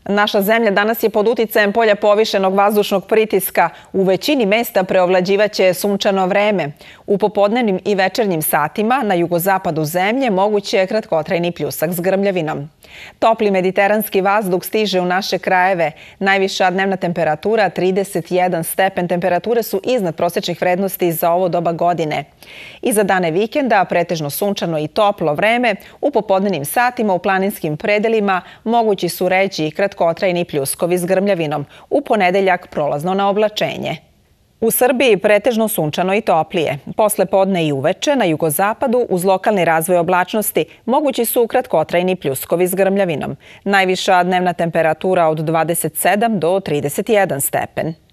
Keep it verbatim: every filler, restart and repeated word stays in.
Naša zemlja danas je pod uticajem polja povišenog vazdušnog pritiska. U većini mesta preovlađivaće sunčano vreme. U popodnevnim i večernjim satima na jugozapadu zemlje moguće je kratkotrajni pljusak s grmljavinom. Topli mediteranski vazduh stiže u naše krajeve. Najviša dnevna temperatura trideset jedan stepen. Temperature su iznad prosečnih vrednosti za ovo doba godine. I za dane vikenda pretežno sunčano i toplo vreme. U popodnevnim satima u planinskim predelima mogući su ređi i kratkotrajni pljuskovi s grmljavinom. U ponedeljak prolazno na oblačenje. U Srbiji pretežno sunčano i toplije. Posle podne i uveče na jugozapadu uz lokalni razvoj oblačnosti mogući su kratkotrajni pljuskovi s grmljavinom. Najviša dnevna temperatura od dvadeset sedam do trideset jedan stepen.